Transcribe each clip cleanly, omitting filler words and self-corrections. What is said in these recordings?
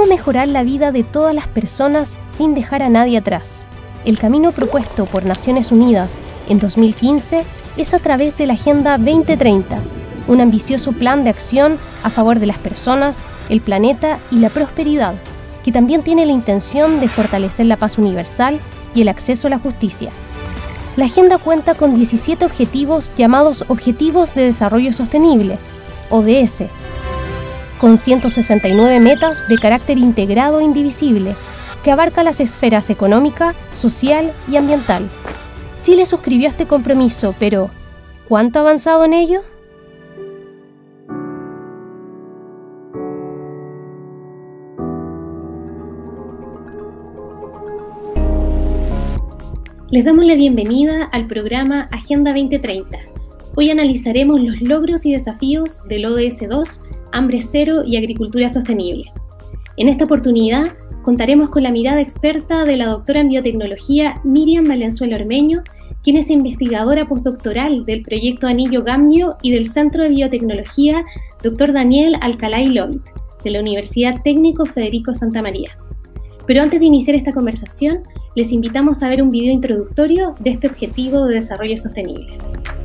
¿Cómo mejorar la vida de todas las personas sin dejar a nadie atrás? El camino propuesto por Naciones Unidas en 2015 es a través de la Agenda 2030, un ambicioso plan de acción a favor de las personas, el planeta y la prosperidad, que también tiene la intención de fortalecer la paz universal y el acceso a la justicia. La agenda cuenta con 17 objetivos llamados Objetivos de Desarrollo Sostenible, ODS, con 169 metas de carácter integrado e indivisible, que abarca las esferas económica, social y ambiental. Chile suscribió este compromiso, pero ¿cuánto ha avanzado en ello? Les damos la bienvenida al programa Agenda 2030. Hoy analizaremos los logros y desafíos del ODS 2, Hambre Cero y Agricultura Sostenible. En esta oportunidad contaremos con la mirada experta de la doctora en biotecnología Miriam Valenzuela Ormeño, quien es investigadora postdoctoral del proyecto Anillo Gambio y del Centro de Biotecnología Dr. Daniel Alcalay Lovit, de la Universidad Técnico Federico Santa María. Pero antes de iniciar esta conversación, les invitamos a ver un video introductorio de este objetivo de desarrollo sostenible.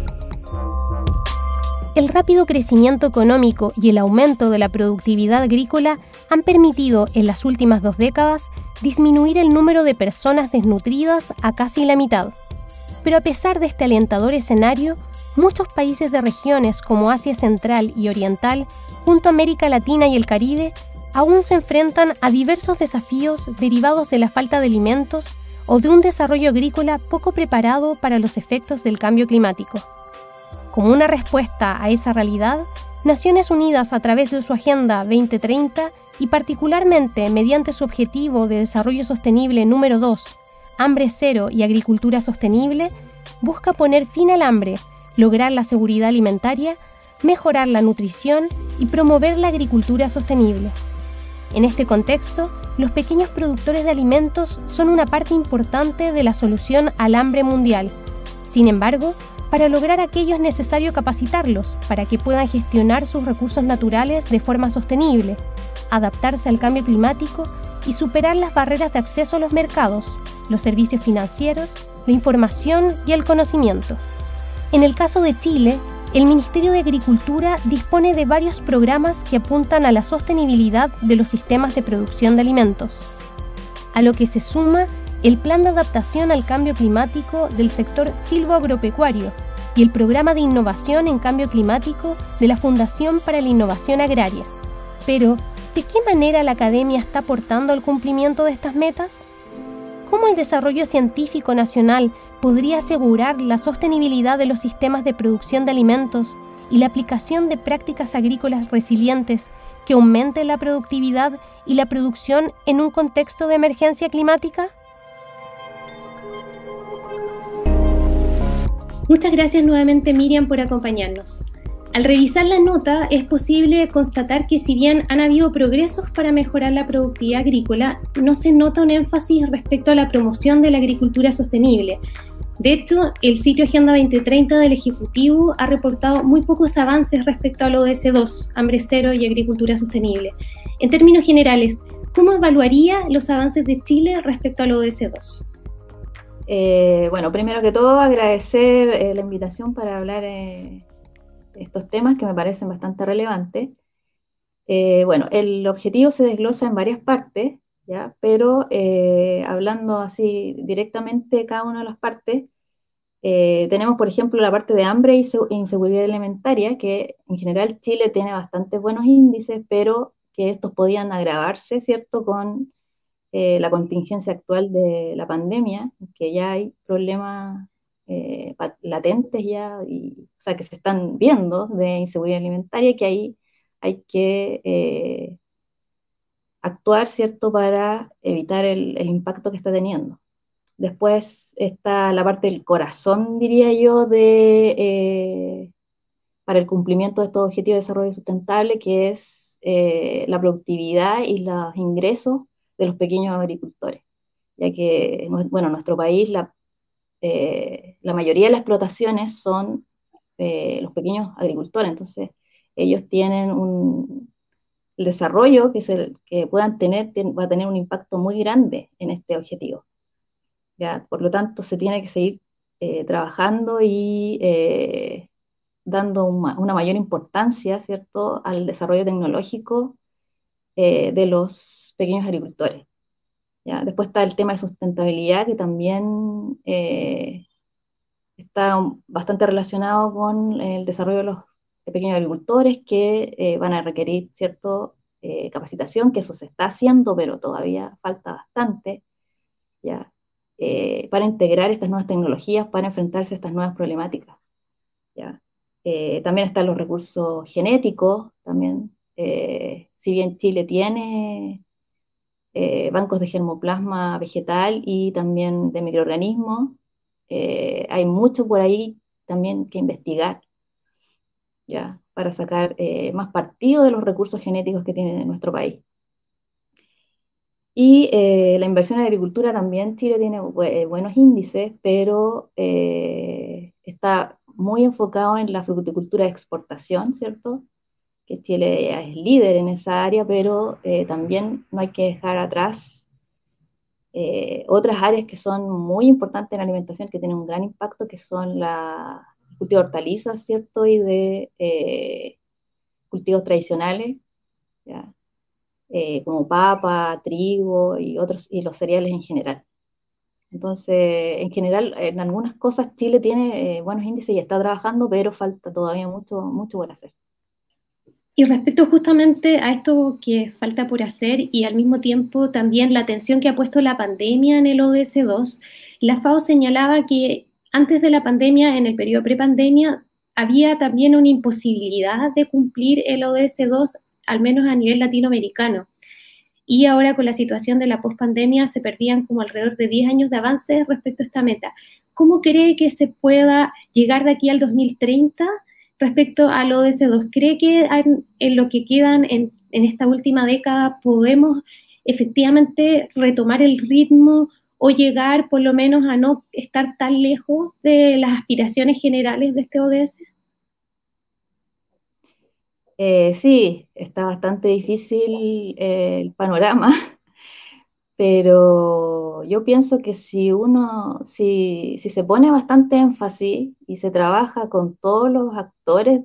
El rápido crecimiento económico y el aumento de la productividad agrícola han permitido en las últimas 2 décadas disminuir el número de personas desnutridas a casi la mitad. Pero a pesar de este alentador escenario, muchos países de regiones como Asia Central y Oriental, junto a América Latina y el Caribe, aún se enfrentan a diversos desafíos derivados de la falta de alimentos o de un desarrollo agrícola poco preparado para los efectos del cambio climático. Como una respuesta a esa realidad, Naciones Unidas, a través de su Agenda 2030 y particularmente mediante su Objetivo de Desarrollo Sostenible número 2, Hambre Cero y Agricultura Sostenible, busca poner fin al hambre, lograr la seguridad alimentaria, mejorar la nutrición y promover la agricultura sostenible. En este contexto, los pequeños productores de alimentos son una parte importante de la solución al hambre mundial. Sin embargo, para lograr aquello es necesario capacitarlos para que puedan gestionar sus recursos naturales de forma sostenible, adaptarse al cambio climático y superar las barreras de acceso a los mercados, los servicios financieros, la información y el conocimiento. En el caso de Chile, el Ministerio de Agricultura dispone de varios programas que apuntan a la sostenibilidad de los sistemas de producción de alimentos, a lo que se suma el Plan de Adaptación al Cambio Climático del sector silvoagropecuario y el Programa de Innovación en Cambio Climático de la Fundación para la Innovación Agraria. Pero, ¿de qué manera la academia está aportando al cumplimiento de estas metas? ¿Cómo el desarrollo científico nacional podría asegurar la sostenibilidad de los sistemas de producción de alimentos y la aplicación de prácticas agrícolas resilientes que aumenten la productividad y la producción en un contexto de emergencia climática? Muchas gracias nuevamente, Miriam, por acompañarnos. Al revisar la nota, es posible constatar que si bien han habido progresos para mejorar la productividad agrícola, no se nota un énfasis respecto a la promoción de la agricultura sostenible. De hecho, el sitio Agenda 2030 del Ejecutivo ha reportado muy pocos avances respecto al ODS 2, Hambre Cero y Agricultura Sostenible. En términos generales, ¿cómo evaluaría los avances de Chile respecto al ODS 2? Bueno, primero que todo agradecer la invitación para hablar de estos temas que me parecen bastante relevantes. Bueno, el objetivo se desglosa en varias partes, ¿ya? Pero hablando así directamente de cada una de las partes, tenemos por ejemplo la parte de hambre e inseguridad alimentaria, que en general Chile tiene bastante buenos índices, pero que estos podían agravarse, ¿cierto?, con la contingencia actual de la pandemia, que ya hay problemas latentes ya, o sea, que se están viendo de inseguridad alimentaria, que ahí hay que actuar, ¿cierto?, para evitar el impacto que está teniendo. Después está la parte del corazón, diría yo, para el cumplimiento de estos objetivos de desarrollo sustentable, que es la productividad y los ingresos de los pequeños agricultores, ya que, bueno, en nuestro país la mayoría de las explotaciones son los pequeños agricultores, entonces ellos tienen el desarrollo que puedan tener va a tener un impacto muy grande en este objetivo. ¿Ya? Por lo tanto, se tiene que seguir trabajando y dando una mayor importancia, ¿cierto?, al desarrollo tecnológico de los pequeños agricultores. ¿Ya? Después está el tema de sustentabilidad, que también está bastante relacionado con el desarrollo de los pequeños agricultores que van a requerir cierta capacitación, que eso se está haciendo, pero todavía falta bastante, ¿ya? Para integrar estas nuevas tecnologías, para enfrentarse a estas nuevas problemáticas, ¿ya? También están los recursos genéticos, también, si bien Chile tiene bancos de germoplasma vegetal y también de microorganismos, hay mucho por ahí también que investigar, ¿ya? Para sacar más partido de los recursos genéticos que tiene nuestro país. Y la inversión en agricultura también Chile tiene buenos índices, pero está muy enfocado en la fruticultura de exportación, ¿cierto? Que Chile es líder en esa área, pero también no hay que dejar atrás otras áreas que son muy importantes en la alimentación, que tienen un gran impacto, que son la cultivo de hortalizas, ¿cierto? Y de cultivos tradicionales, ¿ya? Como papa, trigo y otros, y los cereales en general. Entonces, en general, en algunas cosas Chile tiene buenos índices y está trabajando, pero falta todavía mucho, mucho por hacer. Y respecto justamente a esto que falta por hacer y al mismo tiempo también la atención que ha puesto la pandemia en el ODS-2, la FAO señalaba que antes de la pandemia, en el periodo prepandemia, había también una imposibilidad de cumplir el ODS-2, al menos a nivel latinoamericano. Y ahora con la situación de la pospandemia se perdían como alrededor de 10 años de avance respecto a esta meta. ¿Cómo cree que se pueda llegar de aquí al 2030 respecto al ODS-2? ¿Cree que en lo que quedan en esta última década podemos efectivamente retomar el ritmo o llegar por lo menos a no estar tan lejos de las aspiraciones generales de este ODS? Sí, está bastante difícil el panorama, pero yo pienso que si se pone bastante énfasis y se trabaja con todos los actores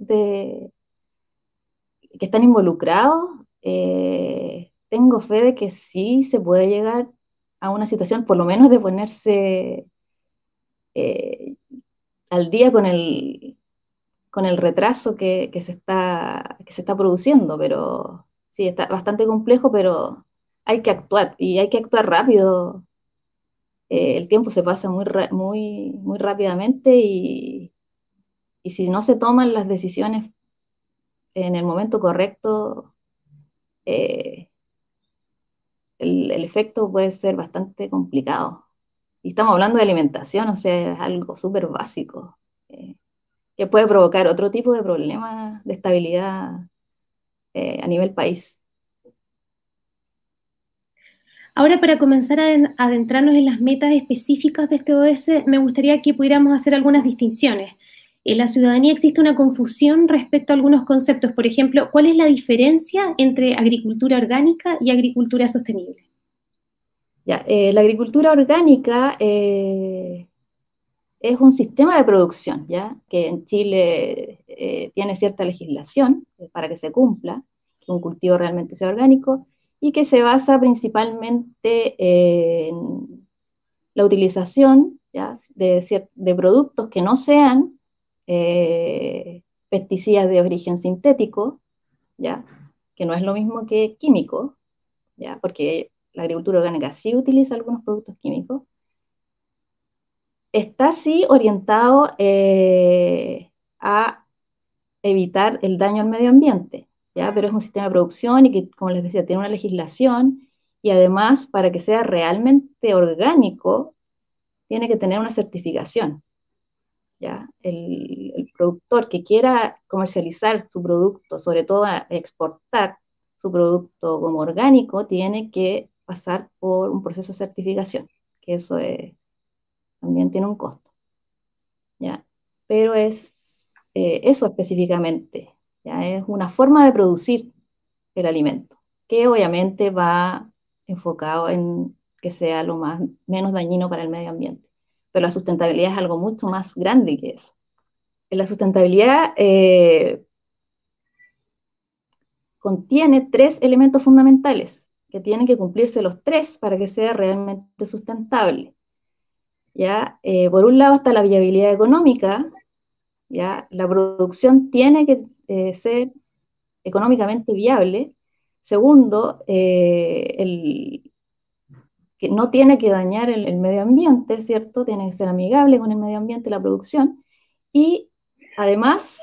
que están involucrados, tengo fe de que sí se puede llegar a una situación, por lo menos de ponerse eh, al día con el retraso que se está produciendo, pero sí, está bastante complejo, pero hay que actuar y hay que actuar rápido. El tiempo se pasa muy rápidamente y si no se toman las decisiones en el momento correcto, eh, el efecto puede ser bastante complicado. Y estamos hablando de alimentación, o sea, es algo súper básico, que puede provocar otro tipo de problemas de estabilidad a nivel país. Ahora, para comenzar a adentrarnos en las metas específicas de este ODS, me gustaría que pudiéramos hacer algunas distinciones. En la ciudadanía existe una confusión respecto a algunos conceptos. Por ejemplo, ¿cuál es la diferencia entre agricultura orgánica y agricultura sostenible? Ya, la agricultura orgánica es un sistema de producción, ¿ya? Que en Chile tiene cierta legislación para que se cumpla, que un cultivo realmente sea orgánico, y que se basa principalmente en la utilización, ¿ya? De productos que no sean pesticidas de origen sintético, ¿ya? Que no es lo mismo que químico, ¿ya? Porque la agricultura orgánica sí utiliza algunos productos químicos. Está sí orientado a evitar el daño al medio ambiente, ¿ya? Pero es un sistema de producción y que, como les decía, tiene una legislación y además para que sea realmente orgánico, tiene que tener una certificación, ¿ya? El productor que quiera comercializar su producto, sobre todo a exportar su producto como orgánico, tiene que pasar por un proceso de certificación, que también tiene un costo, ¿ya? Pero es eso específicamente, ¿ya? Es una forma de producir el alimento. que obviamente va enfocado en que sea menos dañino para el medio ambiente. Pero la sustentabilidad es algo mucho más grande que eso. La sustentabilidad contiene tres elementos fundamentales, que tienen que cumplirse los tres para que sea realmente sustentable. ¿Ya? Por un lado está la viabilidad económica, ¿ya? La producción tiene que ser económicamente viable. Segundo, que no tiene que dañar el medio ambiente, ¿cierto? Tiene que ser amigable con el medio ambiente la producción. Y además,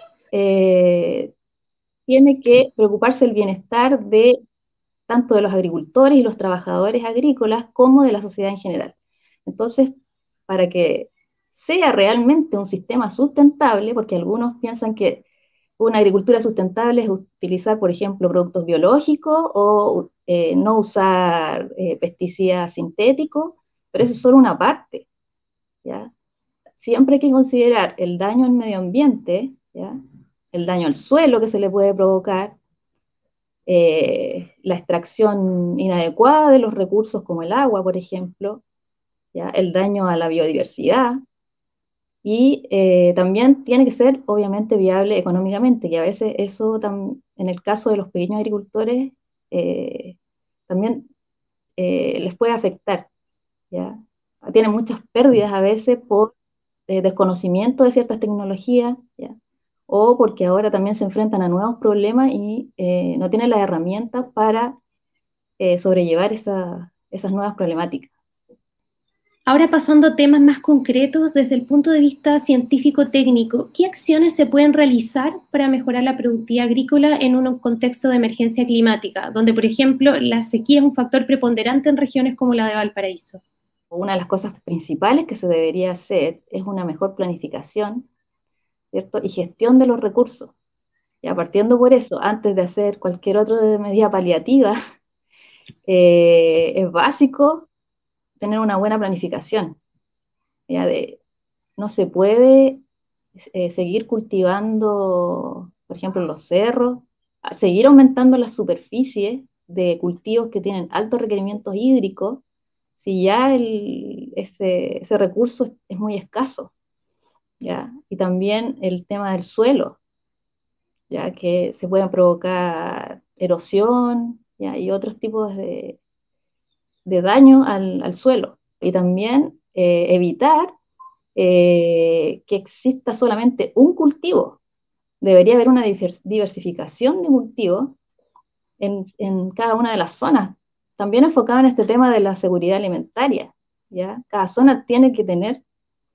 tiene que preocuparse el bienestar de tanto de los agricultores y los trabajadores agrícolas como de la sociedad en general. Entonces, para que sea realmente un sistema sustentable, porque algunos piensan que una agricultura sustentable es utilizar, por ejemplo, productos biológicos o no usar pesticidas sintéticos, pero eso es solo una parte, ¿ya? Siempre hay que considerar el daño al medio ambiente, ¿ya? El daño al suelo que se le puede provocar, la extracción inadecuada de los recursos como el agua, por ejemplo, ¿ya? El daño a la biodiversidad, y también tiene que ser obviamente viable económicamente, que a veces eso en el caso de los pequeños agricultores también les puede afectar, ¿ya? Tienen muchas pérdidas a veces por desconocimiento de ciertas tecnologías, ¿ya? O porque ahora también se enfrentan a nuevos problemas y no tienen las herramientas para sobrellevar esas nuevas problemáticas. Ahora pasando a temas más concretos desde el punto de vista científico-técnico, ¿qué acciones se pueden realizar para mejorar la productividad agrícola en un contexto de emergencia climática, donde, por ejemplo, la sequía es un factor preponderante en regiones como la de Valparaíso? Una de las cosas principales que se debería hacer es una mejor planificación, ¿cierto? Y gestión de los recursos. Ya partiendo por eso, antes de hacer cualquier otra medida paliativa, es básico tener una buena planificación. ¿Ya? No se puede seguir cultivando, por ejemplo, en los cerros, seguir aumentando la superficie de cultivos que tienen altos requerimientos hídricos, si ya ese recurso es muy escaso, ¿ya? Y también el tema del suelo, ya que se pueden provocar erosión, ¿ya? Y otros tipos de daño al suelo. Y también evitar que exista solamente un cultivo. Debería haber una diversificación de cultivos en cada una de las zonas. También enfocado en este tema de la seguridad alimentaria, ¿ya? Cada zona tiene que tener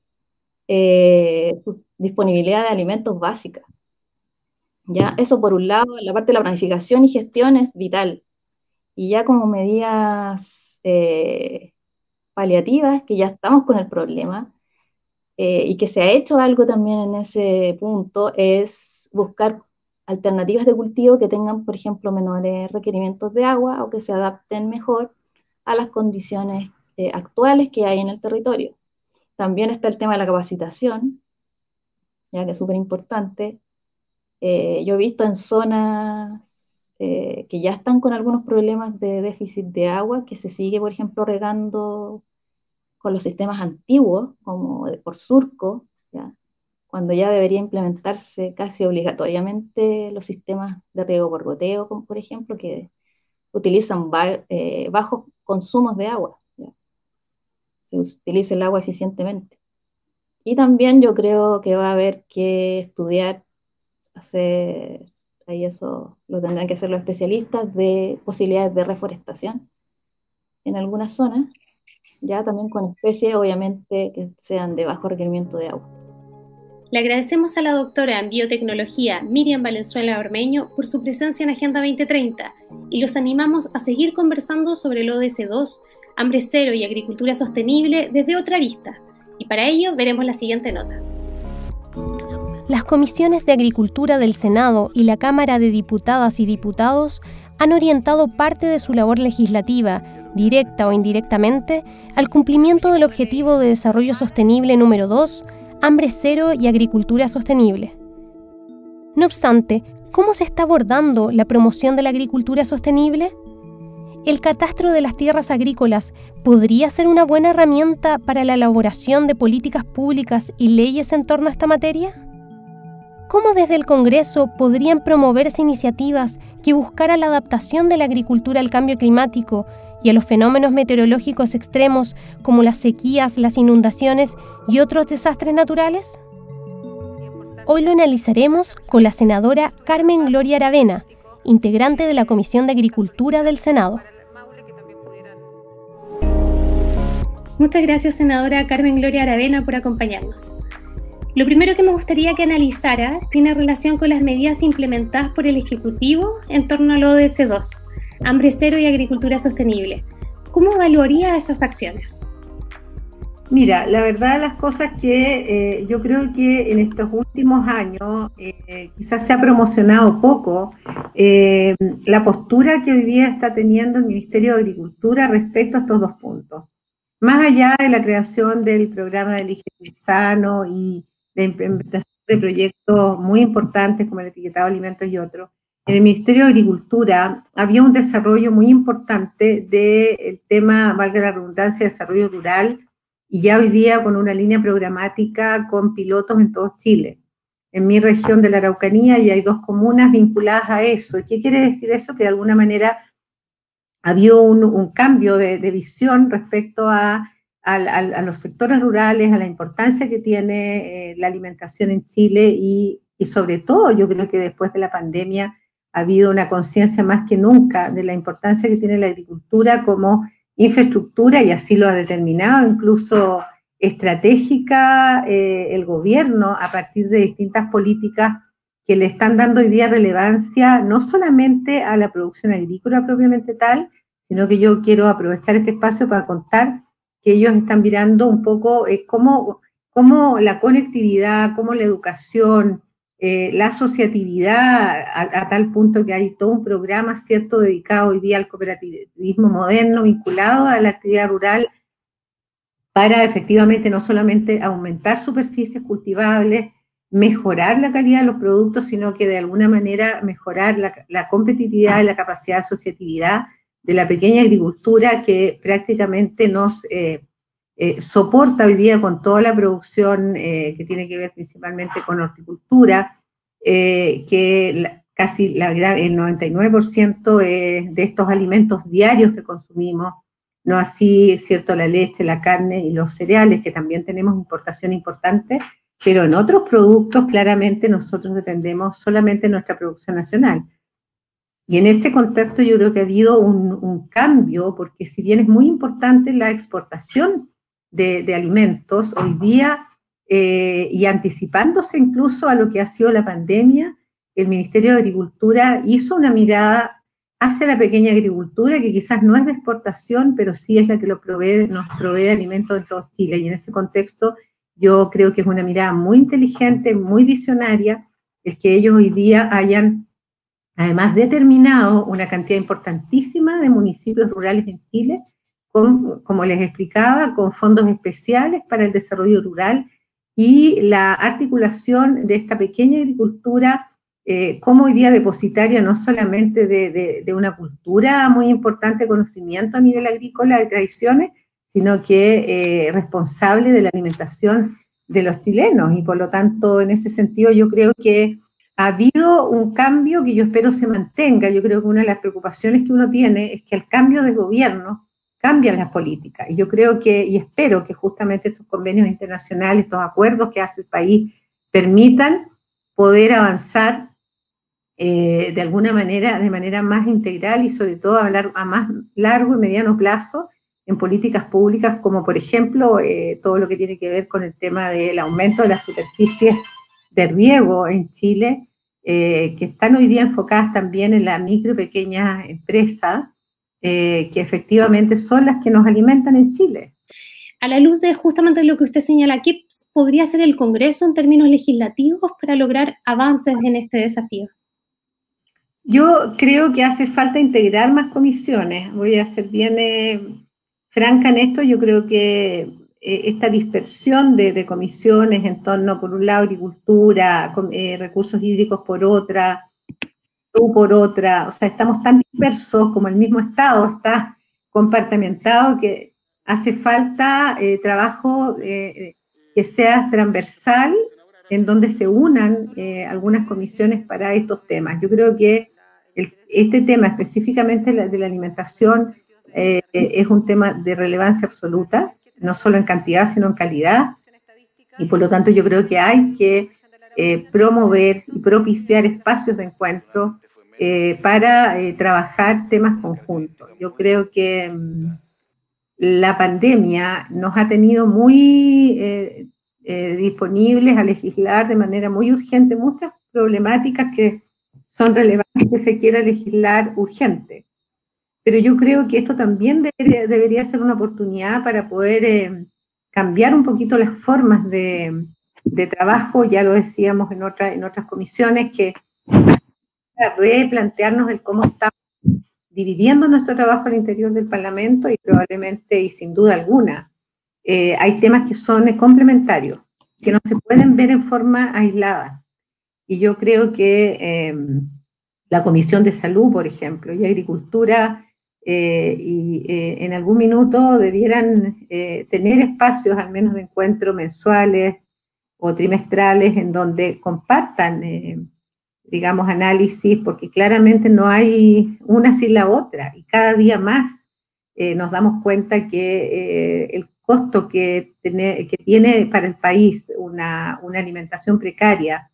su disponibilidad de alimentos básicas. ¿Ya? Eso por un lado, la parte de la planificación y gestión es vital. Y ya como medidas paliativas, que ya estamos con el problema, y que se ha hecho algo también en ese punto, es buscar alternativas de cultivo que tengan, por ejemplo, menores requerimientos de agua o que se adapten mejor a las condiciones actuales que hay en el territorio. También está el tema de la capacitación, ya que es súper importante. Yo he visto en zonas que ya están con algunos problemas de déficit de agua, que se sigue, por ejemplo, regando con los sistemas antiguos, como por surco, ¿ya? Cuando ya debería implementarse casi obligatoriamente los sistemas de riego por goteo, como por ejemplo, que utilizan bajos consumos de agua, ¿ya? Se utiliza el agua eficientemente. Y también yo creo que va a haber que estudiar, hacer, ahí eso lo tendrán que hacer los especialistas, de posibilidades de reforestación en algunas zonas, ya también con especies obviamente que sean de bajo requerimiento de agua. Le agradecemos a la doctora en biotecnología Miriam Valenzuela Ormeño por su presencia en Agenda 2030 y los animamos a seguir conversando sobre el ODS 2, hambre cero y agricultura sostenible desde otra arista. Y para ello veremos la siguiente nota. Las comisiones de Agricultura del Senado y la Cámara de Diputadas y Diputados han orientado parte de su labor legislativa, directa o indirectamente, al cumplimiento del Objetivo de Desarrollo Sostenible número 2, hambre cero y agricultura sostenible. No obstante, ¿cómo se está abordando la promoción de la agricultura sostenible? ¿el catastro de las tierras agrícolas podría ser una buena herramienta para la elaboración de políticas públicas y leyes en torno a esta materia? ¿Cómo desde el Congreso podrían promoverse iniciativas que buscaran la adaptación de la agricultura al cambio climático y a los fenómenos meteorológicos extremos como las sequías, las inundaciones y otros desastres naturales? Hoy lo analizaremos con la senadora Carmen Gloria Aravena, integrante de la Comisión de Agricultura del Senado. Muchas gracias, senadora Carmen Gloria Aravena, por acompañarnos. Lo primero que me gustaría que analizara tiene relación con las medidas implementadas por el Ejecutivo en torno al ODS 2, Hambre Cero y Agricultura Sostenible. ¿Cómo evaluaría esas acciones? Mira, la verdad las cosas que yo creo que en estos últimos años quizás se ha promocionado poco la postura que hoy día está teniendo el Ministerio de Agricultura respecto a estos dos puntos. Más allá de la creación del programa de Elige Sano y de implementación de proyectos muy importantes como el etiquetado de alimentos y otros, en el Ministerio de Agricultura había un desarrollo muy importante del tema, valga la redundancia, de desarrollo rural, y ya hoy día con una línea programática con pilotos en todo Chile. En mi región de la Araucanía ya hay 2 comunas vinculadas a eso. ¿Qué quiere decir eso? Que de alguna manera había un cambio de visión respecto a los sectores rurales, a la importancia que tiene la alimentación en Chile y sobre todo yo creo que después de la pandemia ha habido una conciencia más que nunca de la importancia que tiene la agricultura como infraestructura, y así lo ha determinado incluso estratégica el gobierno a partir de distintas políticas que le están dando hoy día relevancia no solamente a la producción agrícola propiamente tal, sino que yo quiero aprovechar este espacio para contar que ellos están mirando un poco cómo la conectividad, cómo la educación, la asociatividad, a tal punto que hay todo un programa, ¿cierto?, dedicado hoy día al cooperativismo moderno, vinculado a la actividad rural, para efectivamente no solamente aumentar superficies cultivables, mejorar la calidad de los productos, sino que de alguna manera mejorar la competitividad y la capacidad de asociatividad de la pequeña agricultura que prácticamente nos soporta hoy día con toda la producción que tiene que ver principalmente con horticultura, casi el 99% de estos alimentos diarios que consumimos, no así, cierto, la leche, la carne y los cereales, que también tenemos importación importante, pero en otros productos claramente nosotros dependemos solamente de nuestra producción nacional. Y en ese contexto yo creo que ha habido un cambio, porque si bien es muy importante la exportación de alimentos hoy día, y anticipándose incluso a lo que ha sido la pandemia, el Ministerio de Agricultura hizo una mirada hacia la pequeña agricultura, que quizás no es de exportación, pero sí es la que nos provee alimentos en todo Chile. Y en ese contexto yo creo que es una mirada muy inteligente, muy visionaria, el que ellos hoy día hayan además determinado una cantidad importantísima de municipios rurales en Chile, como les explicaba, con fondos especiales para el desarrollo rural y la articulación de esta pequeña agricultura como hoy día depositaria no solamente de una cultura muy importante, conocimiento a nivel agrícola de tradiciones, sino que responsable de la alimentación de los chilenos. Y por lo tanto, en ese sentido, yo creo que ha habido un cambio que yo espero se mantenga. Yo creo que una de las preocupaciones que uno tiene es que al cambio de gobierno cambian las políticas. Y yo creo que, y espero que justamente estos convenios internacionales, estos acuerdos que hace el país, permitan poder avanzar de alguna manera, de manera más integral y sobre todo hablar a más largo y mediano plazo en políticas públicas, como por ejemplo todo lo que tiene que ver con el tema del aumento de las superficies de riego en Chile, que están hoy día enfocadas también en la micro y pequeña empresa, que efectivamente son las que nos alimentan en Chile. A la luz de justamente lo que usted señala, ¿qué podría hacer el Congreso en términos legislativos para lograr avances en este desafío? Yo creo que hace falta integrar más comisiones. Voy a ser bien franca en esto. Yo creo que esta dispersión de comisiones en torno, por un lado, agricultura, recursos hídricos por otra, salud por otra, o sea, estamos tan dispersos como el mismo Estado está compartimentado que hace falta trabajo que sea transversal, en donde se unan algunas comisiones para estos temas. Yo creo que este tema, específicamente de la alimentación, es un tema de relevancia absoluta, no solo en cantidad, sino en calidad, y por lo tanto yo creo que hay que promover y propiciar espacios de encuentro para trabajar temas conjuntos. Yo creo que la pandemia nos ha tenido muy disponibles a legislar de manera muy urgente muchas problemáticas que son relevantes que se quiera legislar urgente. Pero yo creo que esto también debería ser una oportunidad para poder cambiar un poquito las formas de trabajo, ya lo decíamos en otras comisiones, que replantearnos el cómo estamos dividiendo nuestro trabajo al interior del Parlamento y probablemente y sin duda alguna hay temas que son complementarios, que no se pueden ver en forma aislada. Y yo creo que la Comisión de Salud, por ejemplo, y Agricultura, en algún minuto debieran tener espacios al menos de encuentro mensuales o trimestrales en donde compartan, digamos, análisis, porque claramente no hay una sin la otra, y cada día más nos damos cuenta que el costo que tiene para el país una alimentación precaria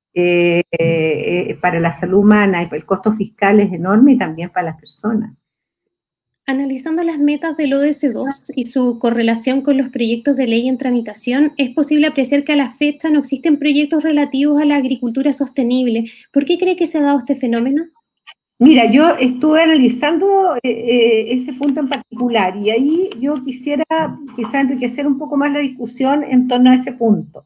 para la salud humana y el costo fiscal es enorme y también para las personas. Analizando las metas del ODS 2 y su correlación con los proyectos de ley en tramitación, es posible apreciar que a la fecha no existen proyectos relativos a la agricultura sostenible. ¿Por qué cree que se ha dado este fenómeno? Mira, yo estuve analizando ese punto en particular y ahí yo quisiera quizá enriquecer un poco más la discusión en torno a ese punto.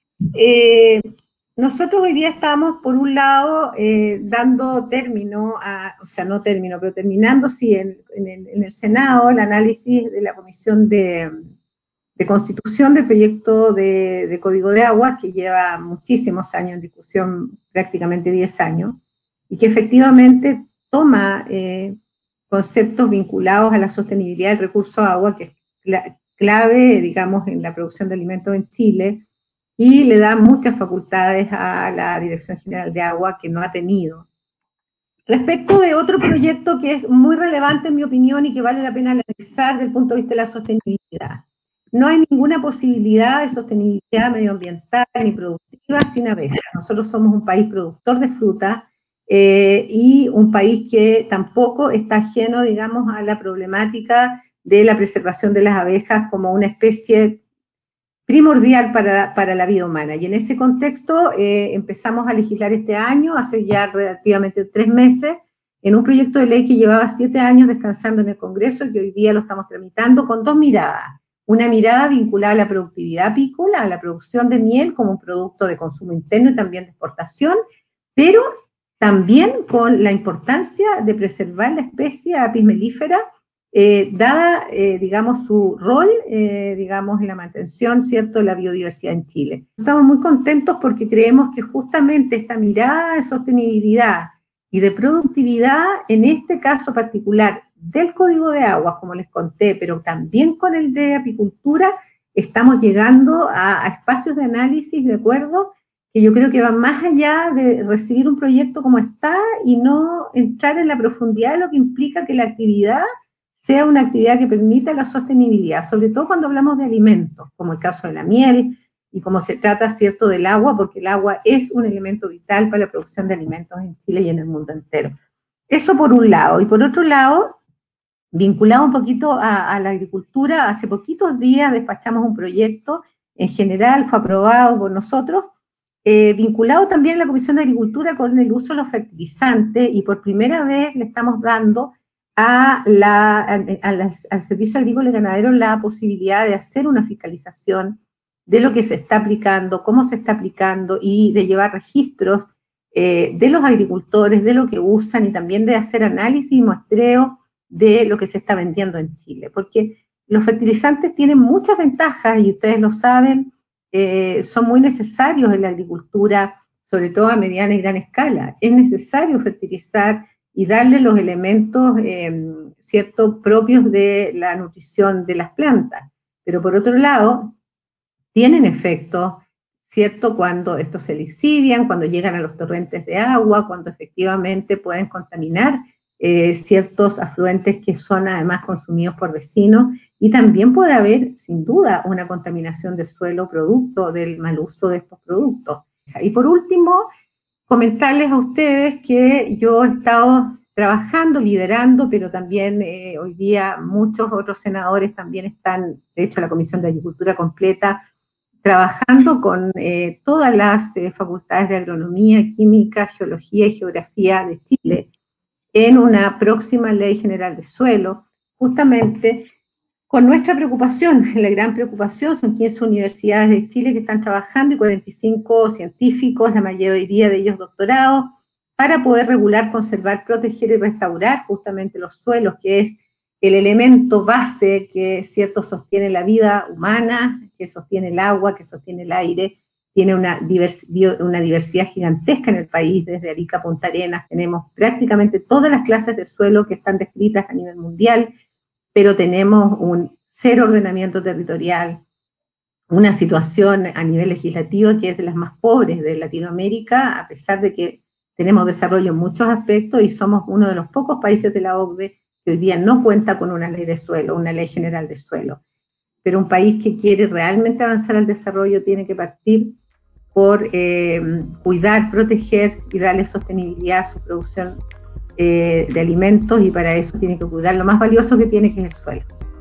Nosotros hoy día estamos, por un lado, dando término, o sea, no término, pero terminando, sí, en el Senado, el análisis de la Comisión de Constitución del proyecto de Código de Aguas, que lleva muchísimos años en discusión, prácticamente 10 años, y que efectivamente toma conceptos vinculados a la sostenibilidad del recurso agua, que es clave, digamos, en la producción de alimentos en Chile, y le da muchas facultades a la Dirección General de Agua que no ha tenido. Respecto de otro proyecto que es muy relevante en mi opinión y que vale la pena analizar desde el punto de vista de la sostenibilidad. No hay ninguna posibilidad de sostenibilidad medioambiental ni productiva sin abejas. Nosotros somos un país productor de fruta y un país que tampoco está ajeno, digamos, a la problemática de la preservación de las abejas como una especie primordial para la vida humana. Y en ese contexto empezamos a legislar este año, hace ya relativamente 3 meses, en un proyecto de ley que llevaba 7 años descansando en el Congreso y que hoy día lo estamos tramitando con 2 miradas. Una mirada vinculada a la productividad apícola, a la producción de miel como un producto de consumo interno y también de exportación, pero también con la importancia de preservar la especie Apis mellifera, dada, digamos, su rol, digamos, en la mantención, ¿cierto?, de la biodiversidad en Chile. Estamos muy contentos porque creemos que justamente esta mirada de sostenibilidad y de productividad, en este caso particular del Código de Aguas, como les conté, pero también con el de apicultura, estamos llegando a espacios de análisis, de acuerdo, que yo creo que van más allá de recibir un proyecto como está y no entrar en la profundidad de lo que implica que la actividad sea una actividad que permita la sostenibilidad, sobre todo cuando hablamos de alimentos, como el caso de la miel, y como se trata, ¿cierto?, del agua, porque el agua es un elemento vital para la producción de alimentos en Chile y en el mundo entero. Eso por un lado. Y por otro lado, vinculado un poquito a la agricultura, hace poquitos días despachamos un proyecto, en general fue aprobado por nosotros, vinculado también a la Comisión de Agricultura con el uso de los fertilizantes, y por primera vez le estamos dando al Servicio Agrícola y Ganadero la posibilidad de hacer una fiscalización de lo que se está aplicando, cómo se está aplicando y de llevar registros de los agricultores, de lo que usan y también de hacer análisis y muestreo de lo que se está vendiendo en Chile. Porque los fertilizantes tienen muchas ventajas y ustedes lo saben, son muy necesarios en la agricultura sobre todo a mediana y gran escala. Es necesario fertilizar y darle los elementos ¿cierto?, propios de la nutrición de las plantas. Pero por otro lado, tienen efectos, ¿cierto?, cuando estos se lixivian, cuando llegan a los torrentes de agua, cuando efectivamente pueden contaminar ciertos afluentes que son además consumidos por vecinos, y también puede haber, sin duda, una contaminación de suelo producto del mal uso de estos productos. Y por último, comentarles a ustedes que yo he estado trabajando, liderando, pero también hoy día muchos otros senadores también están, de hecho la Comisión de Agricultura completa, trabajando con todas las facultades de agronomía, química, geología y geografía de Chile en una próxima Ley General de Suelo, justamente con nuestra preocupación. La gran preocupación son 15 universidades de Chile que están trabajando y 45 científicos, la mayoría de ellos doctorados, para poder regular, conservar, proteger y restaurar justamente los suelos, que es el elemento base que, cierto, sostiene la vida humana, que sostiene el agua, que sostiene el aire. Tiene una diversidad gigantesca en el país, desde Arica a Punta Arenas. Tenemos prácticamente todas las clases de suelo que están descritas a nivel mundial, pero tenemos un cero ordenamiento territorial, una situación a nivel legislativo que es de las más pobres de Latinoamérica, a pesar de que tenemos desarrollo en muchos aspectos y somos uno de los pocos países de la OCDE que hoy día no cuenta con una ley de suelo, una ley general de suelo. Pero un país que quiere realmente avanzar al desarrollo tiene que partir por cuidar, proteger y darle sostenibilidad a su producción de alimentos, y para eso tiene que cuidar lo más valioso que tiene, que es el suelo.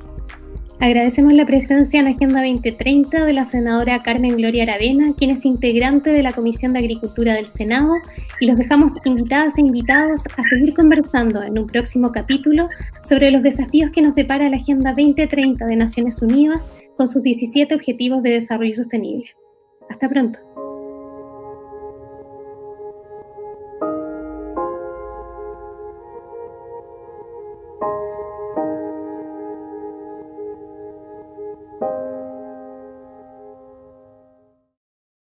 Agradecemos la presencia en Agenda 2030 de la senadora Carmen Gloria Aravena, quien es integrante de la Comisión de Agricultura del Senado, y los dejamos invitadas e invitados a seguir conversando en un próximo capítulo sobre los desafíos que nos depara la Agenda 2030 de Naciones Unidas con sus 17 Objetivos de Desarrollo Sostenible. Hasta pronto.